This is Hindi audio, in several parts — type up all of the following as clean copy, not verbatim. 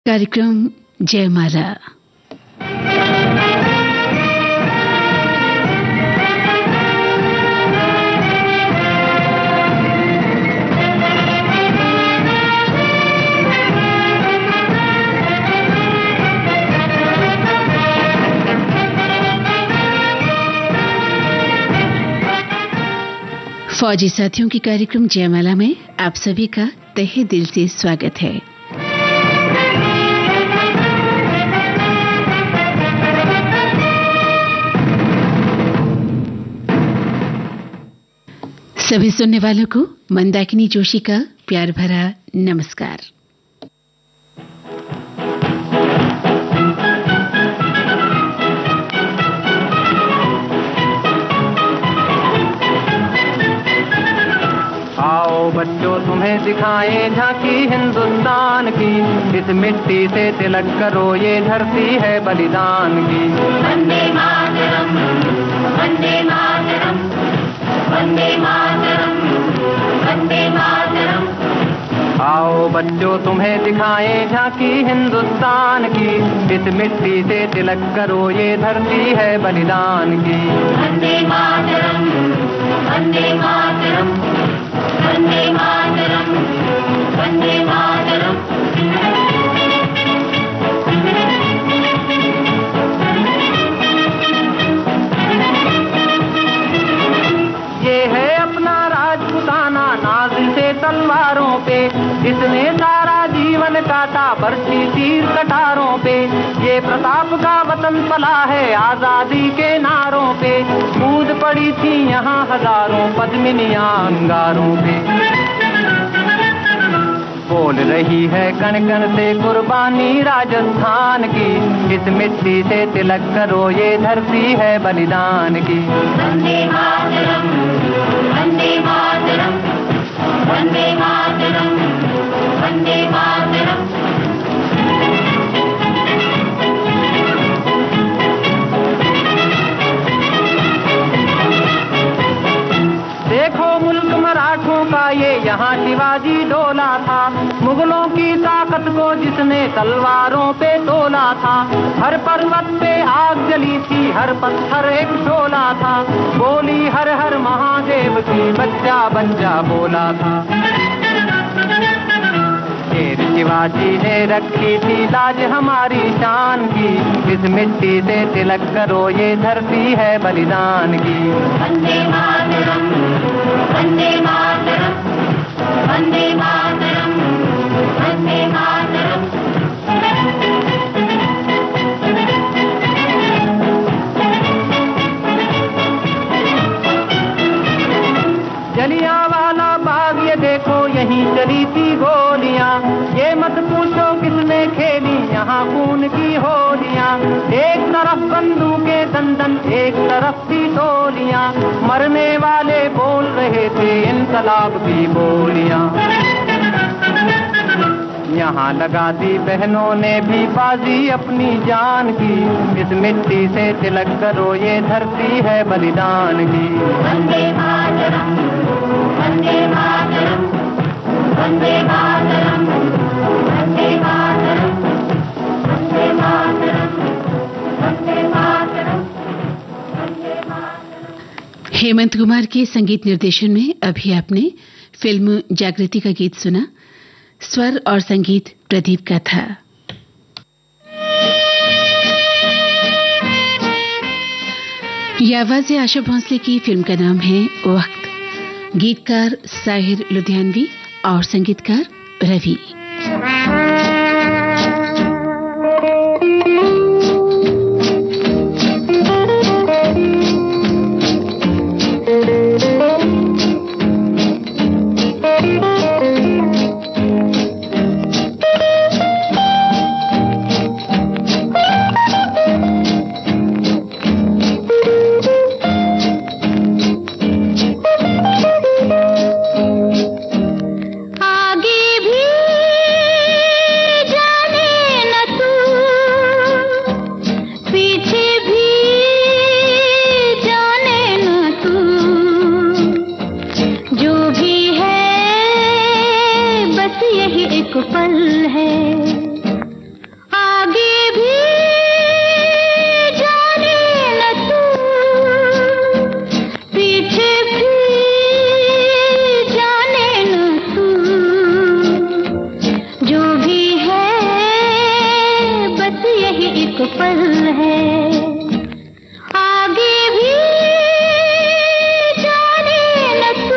कार्यक्रम जयमाला। फौजी साथियों की कार्यक्रम जयमाला में आप सभी का तहे दिल से स्वागत है। सभी सुनने वालों को मंदाकिनी जोशी का प्यार भरा नमस्कार। आओ बच्चों तुम्हें दिखाएं झांकी हिंदुस्तान की, इस मिट्टी से तिलक करो ये धरती है बलिदान की। वंदे मातरम, वंदे मातरम, वंदे मातरम, वंदे मातरम। आओ बच्चों तुम्हें दिखाएं झांकी हिंदुस्तान की, इस मिट्टी से तिलक करो ये धरती है बलिदान की। वंदे मातरम, वंदे मातरम, वंदे मातरम, वंदे मातरम। ये है अपना राजपुताना नाज से तलवारों पे, इसने सारा जीवन काटा बरछी तीर कटारों पे। ये प्रताप का वतन पला है आजादी के नारों पे, कूद पड़ी थी यहाँ हजारों पद्मिनियां अंगारों पे। बोल रही है कण कण से कुर्बानी राजस्थान की, इस मिट्टी से तिलक करो ये धरती है बलिदान की। वंदे मातरम, वंदे मातरम, वंदे मातरम, वंदे मातरम। देखो मुल्क मराठों का ये यहाँ शिवाजी डोला था, मुगलों की ताकत को जिसने तलवारों पे तोला था। हर पर्वत पे आग जली थी, हर पत्थर एक शोला था, बोली हर हर महादेव की बच्चा बच्चा बोला था। शेर शिवाजी ने रखी थी लाज हमारी शान की, इस मिट्टी से तिलक करो ये धरती है बलिदान की। वंदे मातरम, वंदे मातरम, वंदे मातरम, वंदे मातरम। जलियांवाला बाग ये देखो यहीं चली थी गोलियां, ये मत पूछो किसने खेली यहाँ खून की होलियां। एक तरफ बंदूकें दंदन एक तरफ थी गोलियां, मरने वाले बोल रहे थे इनकलाब की बोलियां। यहाँ लगा दी बहनों ने भी बाजी अपनी जान की, इस मिट्टी से तिलक करो ये धरती है बलिदान की। वंदे मातरम, वंदे मातरम, वंदे मातरम, वंदे मातरम, वंदे मातरम, वंदे मातरम, वंदे मातरम। हेमंत कुमार के संगीत निर्देशन में अभी आपने फिल्म जागृति का गीत सुना। स्वर और संगीत प्रदीप का था। ये आवाज आशा भोंसले की। फिल्म का नाम है वक्त। गीतकार साहिर लुधियानवी और संगीतकार रवि। आगे भी पल है, आगे भी जाने न तू।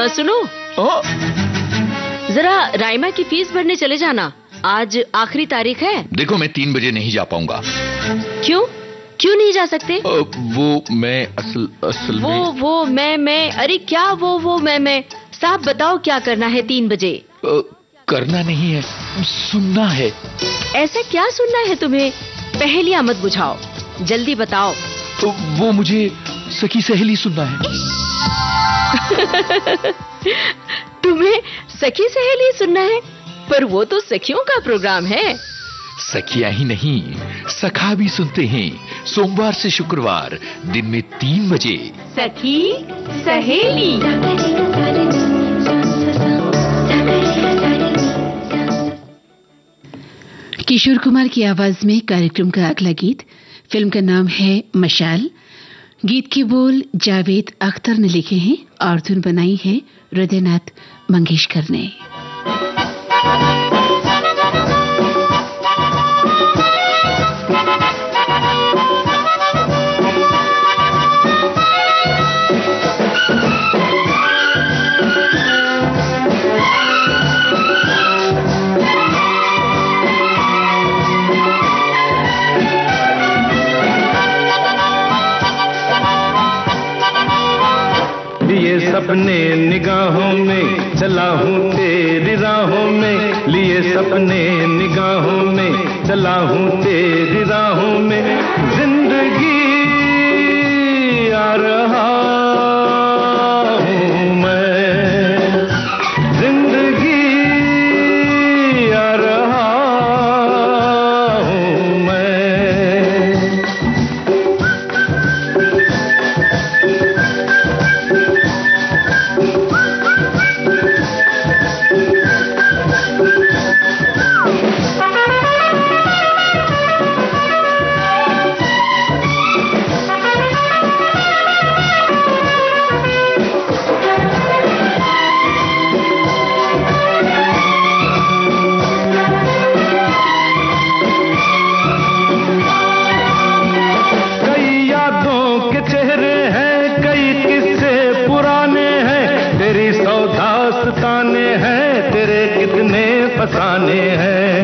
सुनो, ओ? जरा राइमा की फीस भरने चले जाना, आज आखिरी तारीख है। देखो मैं 3 बजे नहीं जा पाऊंगा। क्यों? क्यों नहीं जा सकते? वो मैं असल में... वो मैं अरे क्या वो मैं साहब बताओ क्या करना है 3 बजे? करना नहीं है, सुनना है। ऐसा क्या सुनना है तुम्हें? पहेलियां मत बुझाओ, जल्दी बताओ। वो मुझे सखी सहेली सुनना है। तुम्हें सखी सहेली सुनना है? पर वो तो सखियों का प्रोग्राम है। सखियां ही नहीं, सखा भी सुनते हैं, सोमवार से शुक्रवार दिन में 3 बजे। सखी सहेली। किशोर कुमार की आवाज में कार्यक्रम का अगला गीत, फिल्म का नाम है मशाल। गीत के बोल जावेद अख्तर ने लिखे हैं और धुन बनाई है हृदयनाथ मंगेशकर ने। सपने निगाहों में चला हूँ तेरी राहों में, लिए सपने निगाहों में चला हूँ तेरी राहों में, जिंदगी आ रहा हूँ मैं, जिंदगी आ रहा हूँ मैं। फसाने हैं,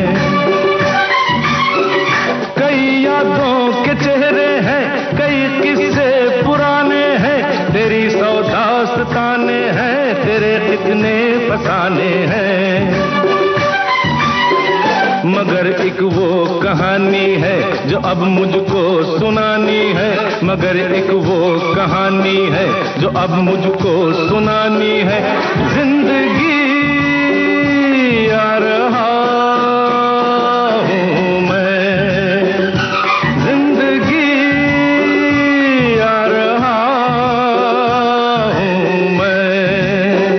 कई यादों के चेहरे हैं, कई किस्से पुराने हैं, तेरी सौ दास्ताने हैं, तेरे कितने फसाने हैं। मगर एक वो कहानी है जो अब मुझको सुनानी है, मगर एक वो कहानी है जो अब मुझको सुनानी है, जिंदगी आ रहा हूँ मैं, जिंदगी आ रहा हूँ मैं।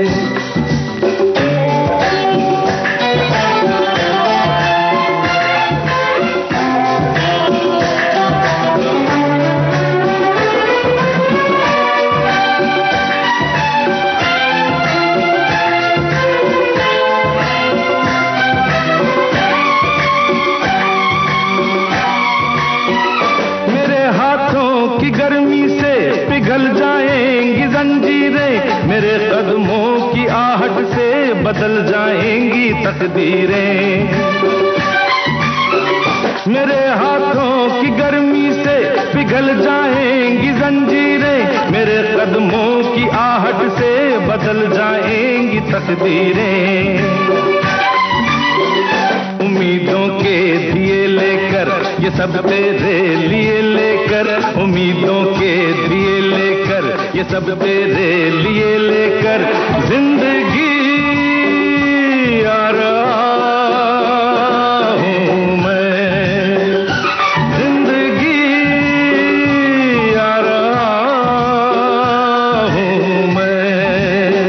मेरे कदमों की आहट से बदल जाएंगी तकदीरें, मेरे हाथों की गर्मी से पिघल जाएंगी जंजीरें, मेरे कदमों की आहट से बदल जाएंगी तकदीरें। उम्मीदों के दिए लेकर ये सब तेरे लिए लेकर, उम्मीदों के दिए लेकर ये सब तेरे लिए लेकर, जिंदगी आ रहा हूँ मैं, जिंदगी आ रहा हूँ मैं।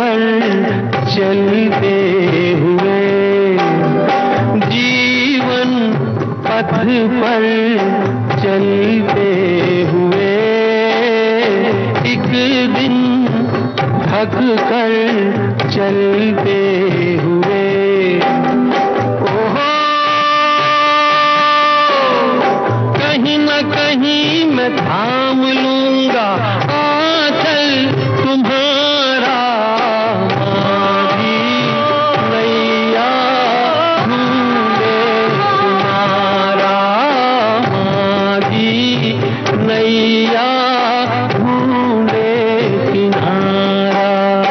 कर चलते हुए, जीवन पथ पर चलते हुए, एक दिन थक कर चलते हुए, ओहो कहीं न कहीं मैं थाम लूंगा आंचल तुम्हारा, माधी नैया ढूंढे किनारा, माधी नैया ढूंढे किनारा।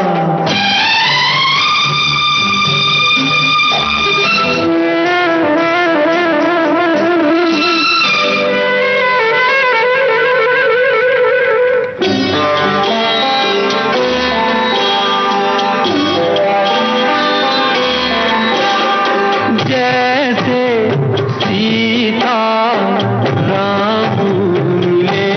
जैसे सीता राम मिले,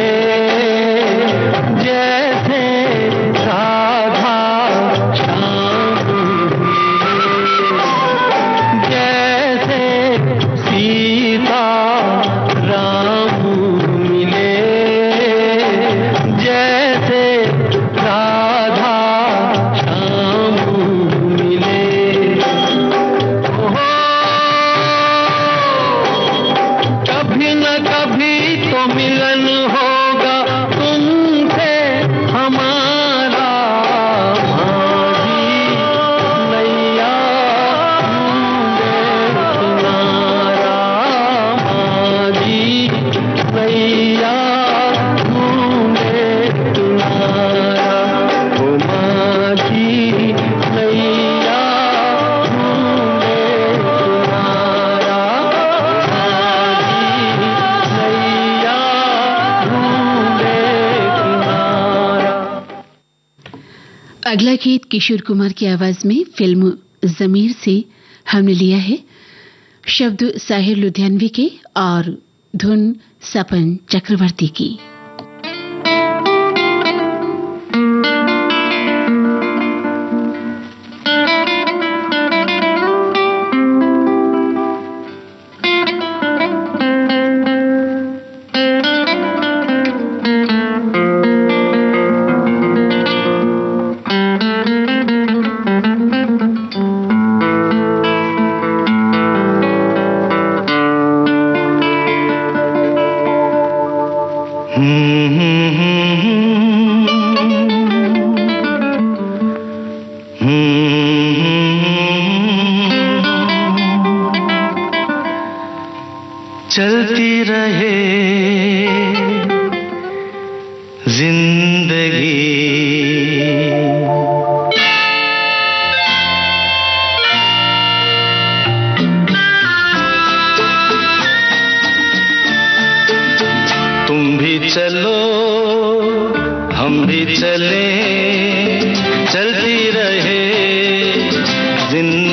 जैसे राधा श्याम मिले, जैसे सीता राम मिले, जैसे राधा श्याम मिले, कभी न कभी तो मिलन होगा तुमसे हमारा, माधी नैया ढूंढे किनारा, माधी नैया ढूंढे किनारा, ओ माधी नैया ढूंढे किनारा, नैया ढूंढे किनारा। अगला गीत किशोर कुमार की आवाज में फिल्म जमीर से हमने लिया है। शब्द साहिर लुधियानवी के और धुन सपन चक्रवर्ती की। चलती रहे जिंदगी, तुम भी चलो हम भी चले, चलती रहे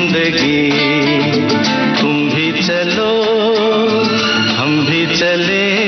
जिंदगी, तुम भी चलो हम भी चले,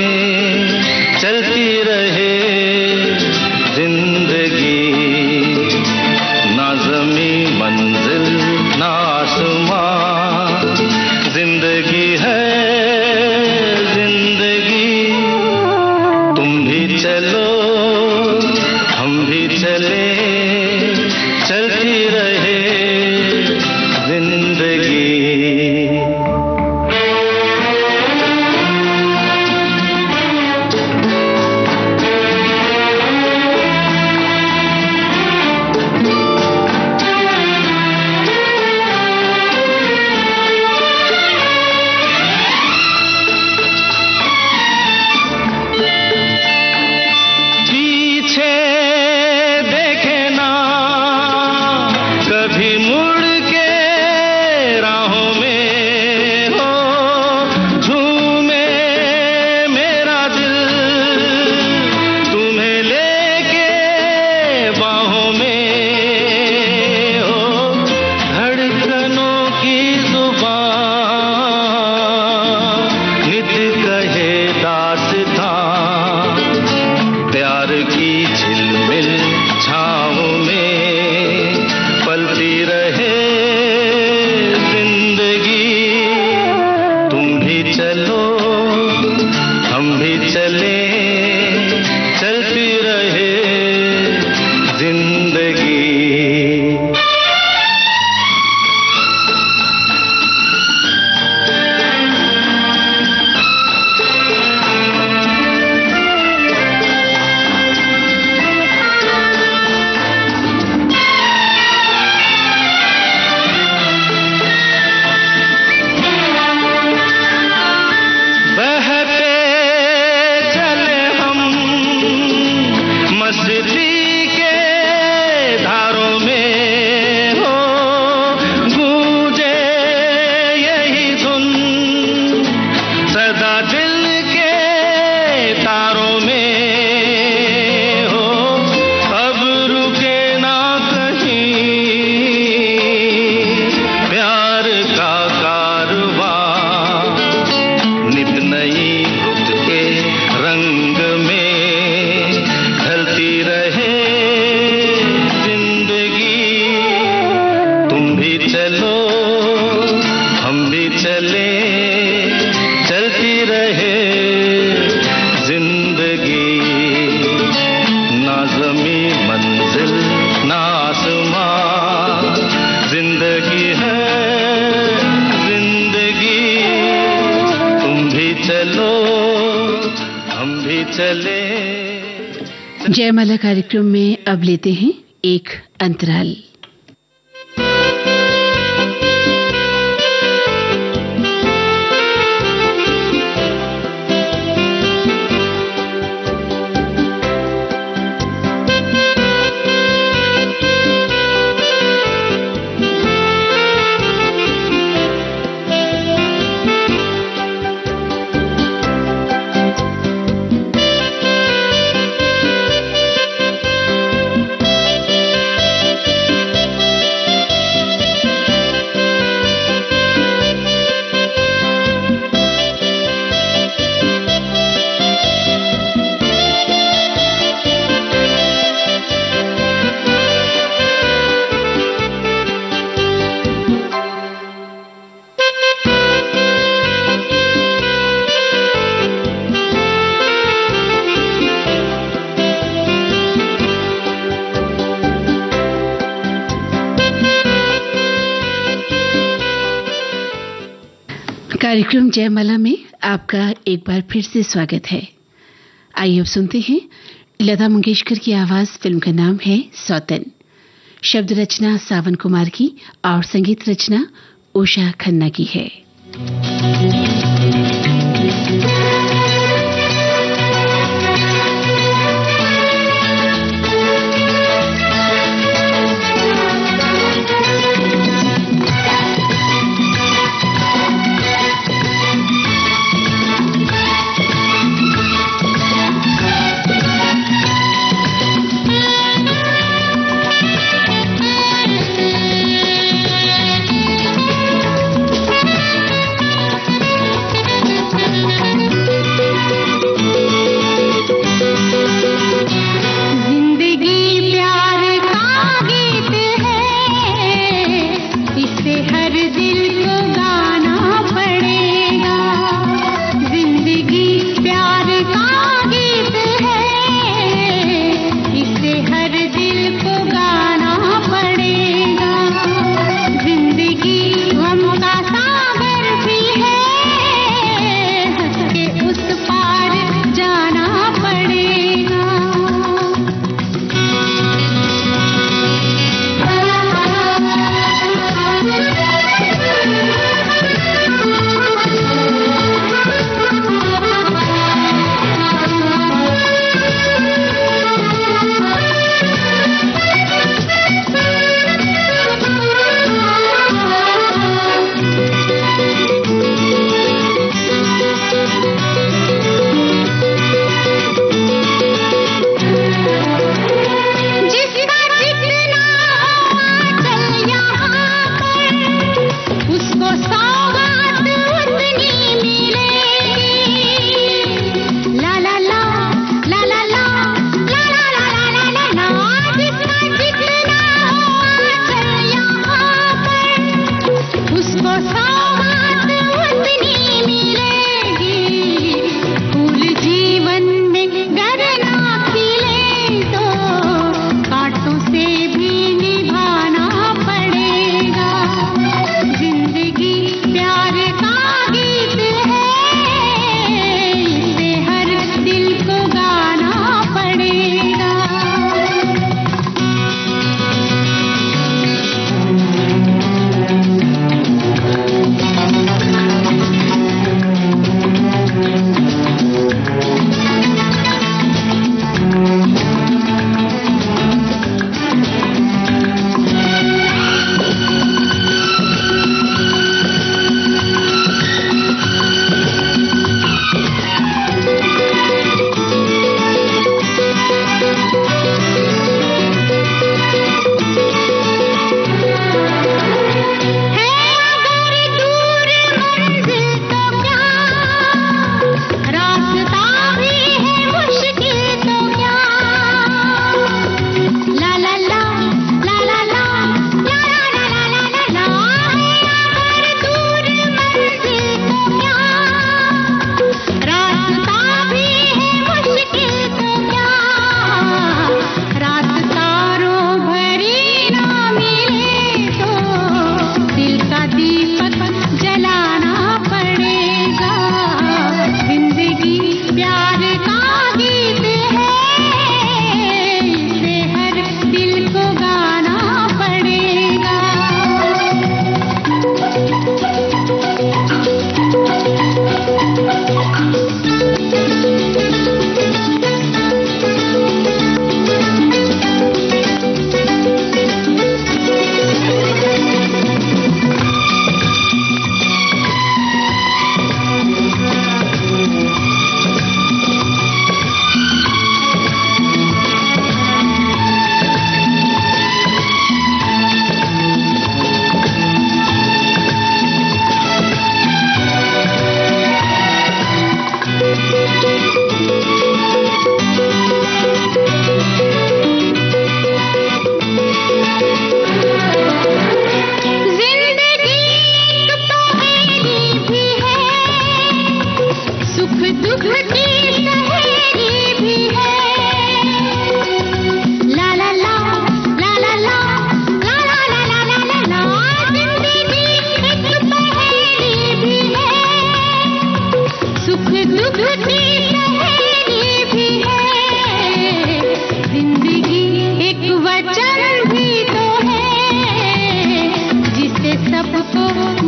चले। जयमाला कार्यक्रम में अब लेते हैं एक अंतराल। कार्यक्रम जयमाला में आपका एक बार फिर से स्वागत है। आइए अब सुनते हैं लता मंगेशकर की आवाज। फिल्म का नाम है सौतन। शब्द रचना सावन कुमार की और संगीत रचना उषा खन्ना की है।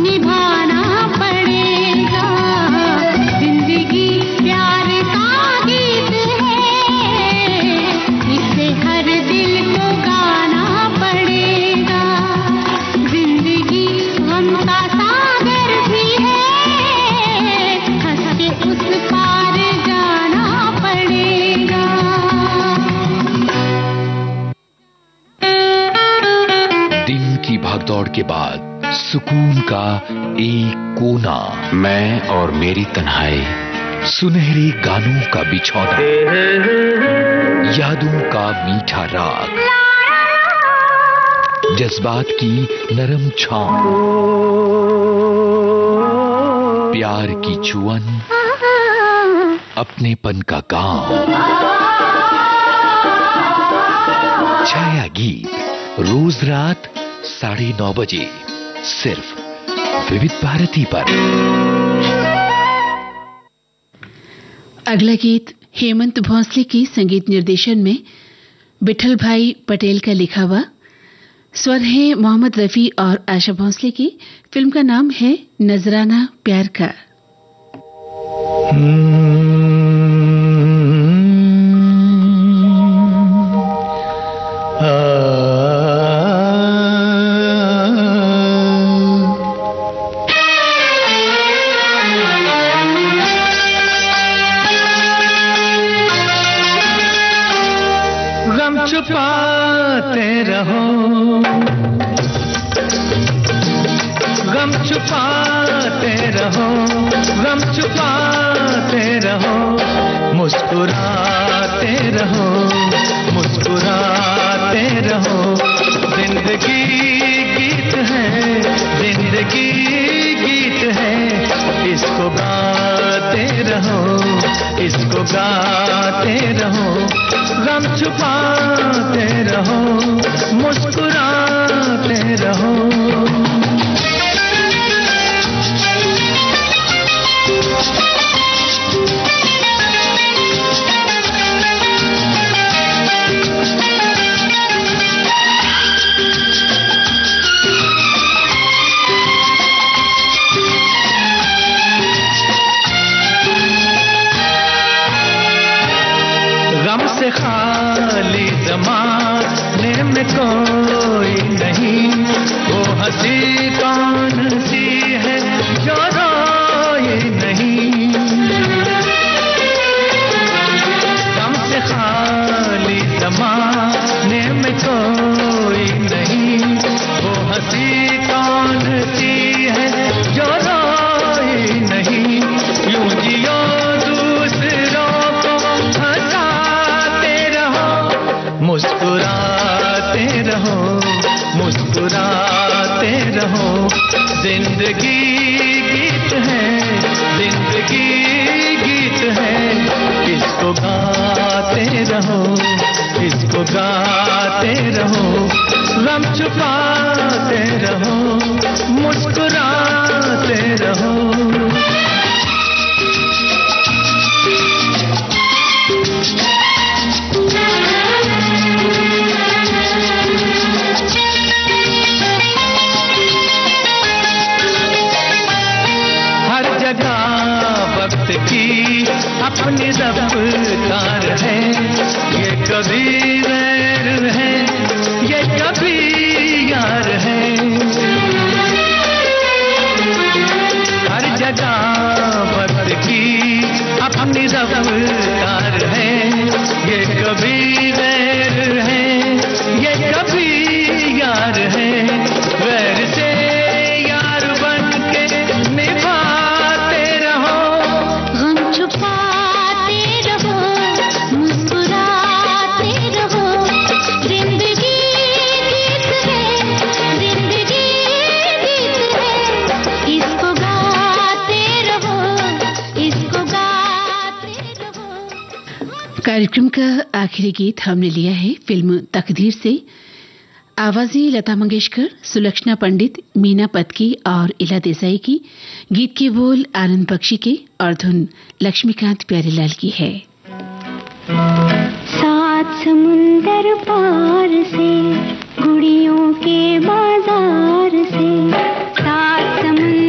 निभाना पड़ेगा। जिंदगी प्यार का गीत है, इसे हर दिल को गाना पड़ेगा। जिंदगी गम का सागर भी है, हंस के उस पार जाना पड़ेगा। दिन की भागदौड़ के बाद सुकून का एक कोना, मैं और मेरी तन्हाई, सुनहरे गानों का बिछौना, यादों का मीठा राग, जज्बात की नरम छांव, प्यार की चुअन, अपनेपन का काम। छाया गीत रोज रात 9:30 बजे सिर्फ विविध भारती पर। अगला गीत हेमंत भोंसले की संगीत निर्देशन में विठल भाई पटेल का लिखा हुआ, स्वर है मोहम्मद रफी और आशा भोंसले की। फिल्म का नाम है नजराना प्यार का। गम छुपाते रहो, गम छुपाते रहो, गम छुपाते रहो, मुस्कुराते रहो, मुस्कुराते रहो। जिंदगी गीत है, जिंदगी गीत है, इसको गाते रहो, इसको गाते रहो। गम छुपाते रहो, मुस्कुराते रहो। गम से खाली ज़माने में कोई नहीं, वो हंसी कौन सी है जो रोए नहीं। गम से खाली ज़माने में कोई नहीं, वो हंसी कौन सी है जो रोए नहीं। यूं जियो दूसरों को हंसाते रहो, मुस्कुराते रहो, मुस्कुराते रहो। जिंदगी गीत है, जिंदगी गीत है, इसको गाते रहो, इसको गाते रहो। गम छुपाते रहो, मुस्कुराते रहो। वक्त की अपनी रफ्तार है, ये कभी वैर है, ये कभी यार है। हर जगह वक्त की अपनी रफ्तार है, ये कभी वैर है, ये कभी यार है। वैर से यार बन के निभाते रहो, गम छुपाते रहो, मुस्कुराते रहो। जिंदगी गीत है, जिंदगी गीत है, इसको गाते रहो, इसको गाते रहो। कार्यक्रम का आखिरी गीत हमने लिया है फिल्म तकदीर से। आवाजें लता मंगेशकर, सुलक्षणा पंडित, मीना पत्की और इला देसाई की। गीत के बोल आनंद बख्शी के और धुन लक्ष्मीकांत प्यारेलाल की है। सात समुंदर पार से, गुड़ियों के बाजार से, सात समुंदर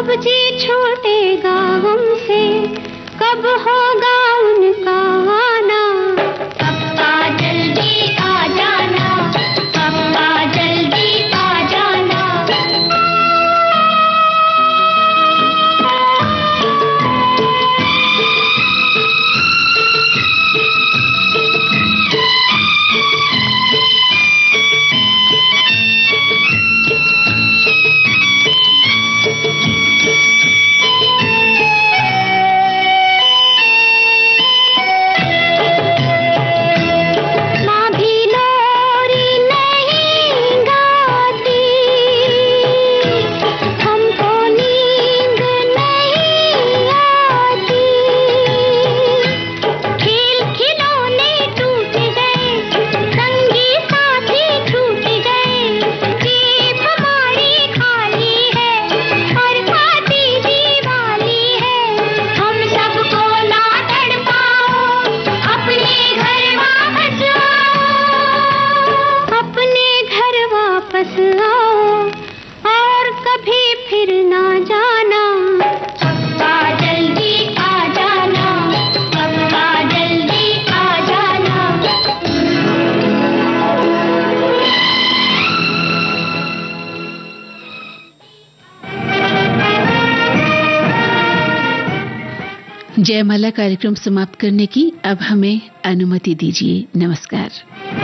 कब जी छूटेगा हमसे, कब होगा उनका आना। पप्पा जल्दी आ जाना, पप्पा जल्दी आ जाना। जयमाला कार्यक्रम समाप्त करने की अब हमें अनुमति दीजिए। नमस्कार।